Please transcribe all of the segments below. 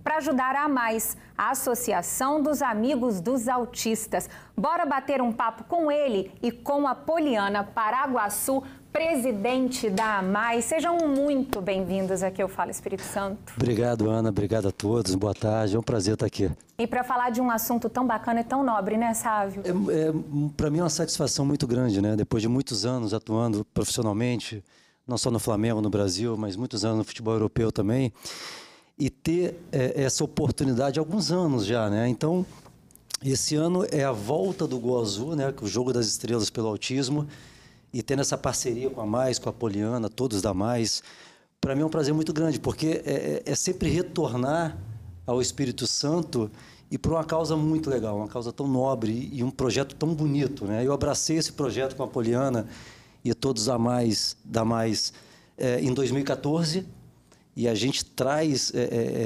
para ajudar a Mais, a Associação dos Amigos dos Autistas. Bora bater um papo com ele e com a Poliana Paraguaçu, presidente da AMAIS. Sejam muito bem-vindos aqui ao Fala Espírito Santo. Obrigado, Ana. Obrigado a todos. Boa tarde. É um prazer estar aqui. E para falar de um assunto tão bacana e tão nobre, né, Sávio? Para mim é uma satisfação muito grande, né? Depois de muitos anos atuando profissionalmente, não só no Flamengo, no Brasil, mas muitos anos no futebol europeu também, e ter essa oportunidade há alguns anos já, né? Então, esse ano é a volta do Gol Azul, né? O Jogo das Estrelas pelo Autismo, e tendo essa parceria com a Mais, com a Poliana, todos da Mais, para mim é um prazer muito grande, porque é sempre retornar ao Espírito Santo e por uma causa muito legal, uma causa tão nobre e um projeto tão bonito, né? Eu abracei esse projeto com a Poliana e todos da Mais em 2014, e a gente traz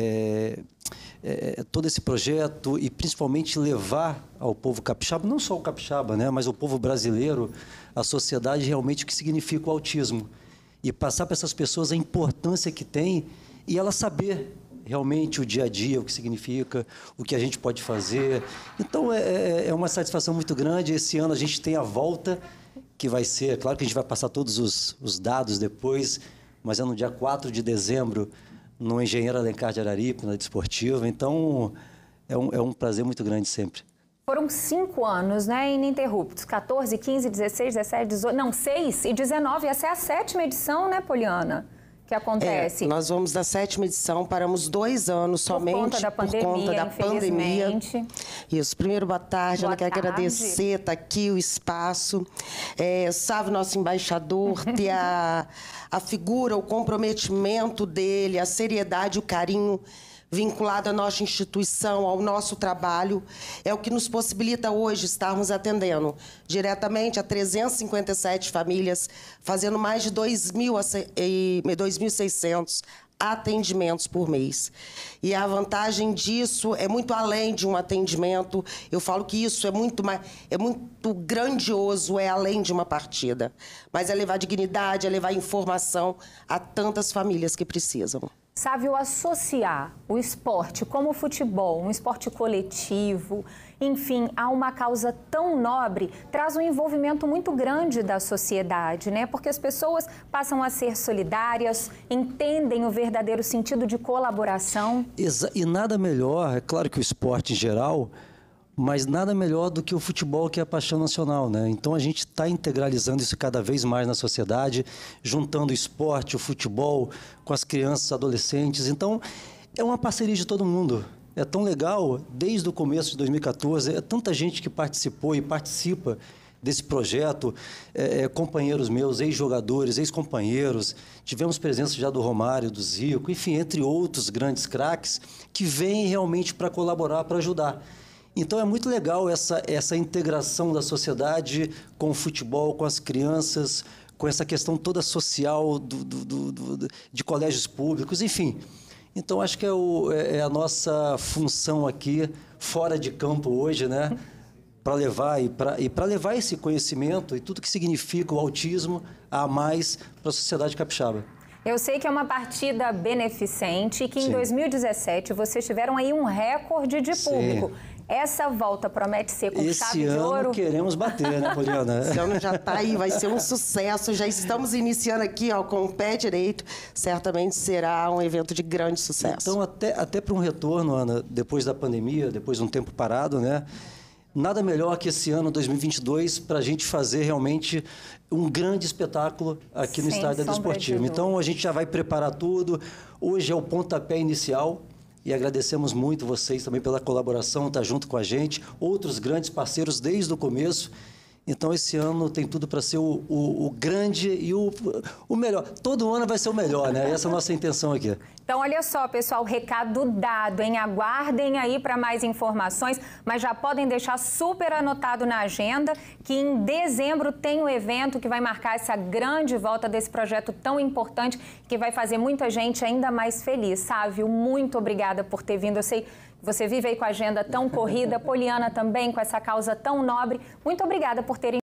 todo esse projeto e principalmente levar ao povo capixaba, não só o capixaba, né, mas o povo brasileiro, a sociedade, realmente o que significa o autismo. E passar para essas pessoas a importância que tem e elas saber realmente o dia a dia, o que significa, o que a gente pode fazer. Então, é uma satisfação muito grande. Esse ano a gente tem a volta, que vai ser, claro que a gente vai passar todos os dados depois, mas é no dia 4 de dezembro, no Engenheiro Alencar de Araripe, na Desportiva. Então, é um prazer muito grande sempre. Foram 5 anos, né, ininterruptos. 14, 15, 16, 17, 18... Não, 6 e 19. Essa é a 7ª edição, né, Poliana? Que acontece. Nós vamos da 7ª edição, paramos 2 anos somente por conta da pandemia. Isso. Primeiro, boa tarde. Ana, quero agradecer, tá aqui o espaço. Salve nosso embaixador, ter a figura, o comprometimento dele, a seriedade, o carinho vinculado à nossa instituição, ao nosso trabalho, é o que nos possibilita hoje estarmos atendendo diretamente a 357 famílias, fazendo mais de 2.600 atendimentos por mês. E a vantagem disso é muito além de um atendimento. Eu falo que isso é muito grandioso, é além de uma partida. Mas é levar dignidade, é levar informação a tantas famílias que precisam. Sávio, associar o esporte como o futebol, um esporte coletivo, enfim, a uma causa tão nobre, traz um envolvimento muito grande da sociedade, né? Porque as pessoas passam a ser solidárias, entendem o verdadeiro sentido de colaboração. E nada melhor, é claro que o esporte em geral, mas nada melhor do que o futebol, que é a paixão nacional, né? Então a gente está integralizando isso cada vez mais na sociedade, juntando o esporte, o futebol com as crianças, adolescentes. Então é uma parceria de todo mundo. É tão legal, desde o começo de 2014, é tanta gente que participou e participa desse projeto, companheiros meus, ex-jogadores, ex-companheiros, tivemos presença já do Romário, do Zico, enfim, entre outros grandes craques que vêm realmente para colaborar, para ajudar. Então é muito legal essa integração da sociedade com o futebol, com as crianças, com essa questão toda social de colégios públicos, enfim. Então acho que é a nossa função aqui, fora de campo hoje, né? Para levar esse conhecimento e tudo que significa o autismo a mais para a sociedade capixaba. Eu sei que é uma partida beneficente e que em 2017 vocês tiveram aí um recorde de público. Essa volta promete ser com chave de ouro? Esse ano queremos bater, né, Poliana? Esse ano já está aí, vai ser um sucesso. Já estamos iniciando aqui, ó, com o pé direito. Certamente será um evento de grande sucesso. Então, até para um retorno, Ana, depois da pandemia, depois de um tempo parado, né? Nada melhor que esse ano, 2022, para a gente fazer realmente um grande espetáculo aqui no Estádio da Desportiva. Então, a gente já vai preparar tudo. Hoje é o pontapé inicial. E agradecemos muito vocês também pela colaboração, estar junto com a gente, outros grandes parceiros desde o começo. Então, esse ano tem tudo para ser o grande e o melhor. Todo ano vai ser o melhor, né? Essa é a nossa intenção aqui. Então, olha só, pessoal, recado dado, hein? Aguardem aí para mais informações, mas já podem deixar super anotado na agenda que em dezembro tem um evento que vai marcar essa grande volta desse projeto tão importante que vai fazer muita gente ainda mais feliz. Sávio, muito obrigada por ter vindo. Eu sei que você vive aí com a agenda tão corrida, Poliana também com essa causa tão nobre. Muito obrigada por terem